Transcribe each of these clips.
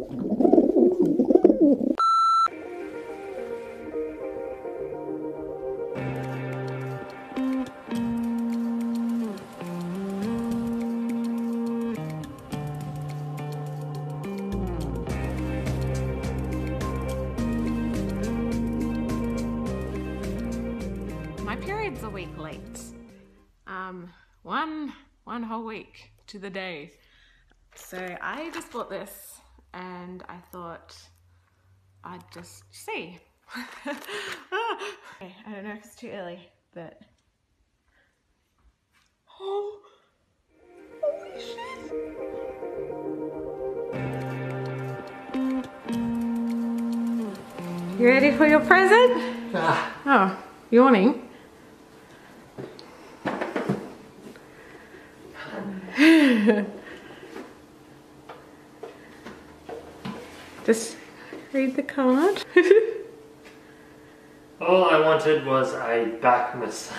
My period's a week late. One whole week to the day. So I just bought this and I thought I'd just see. Okay, I don't know if it's too early, but oh, holy shit! You ready for your present? Oh, yawning. Just read the card. All I wanted was a back massage.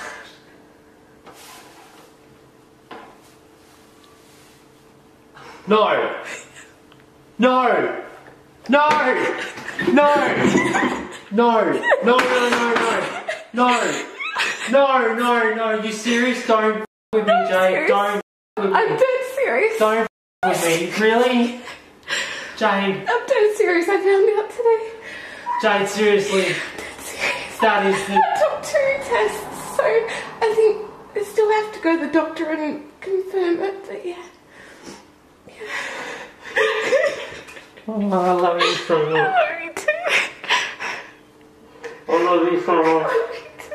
No! No! No! No! No! No, no, no, no! No! No, no, no! You serious? Don't with me, Jade. Don't with me. I'm dead serious. Don't with me. Really? Jade. I'm dead serious. I found out today. Jade, seriously. I'm dead serious. That is the... I took 2 tests, so I think I still have to go to the doctor and confirm it, but yeah. Oh, I love you so much. I love you too. I love you so I much. love you too.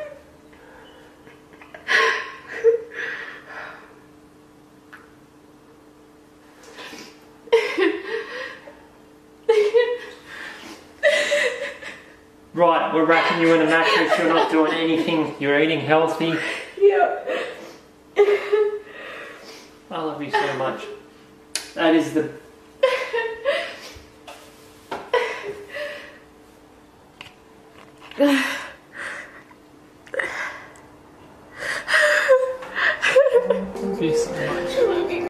Right, we're wrapping you in a mattress. You're not doing anything. You're eating healthy. Yeah. I love you so much. That is the... Ugh.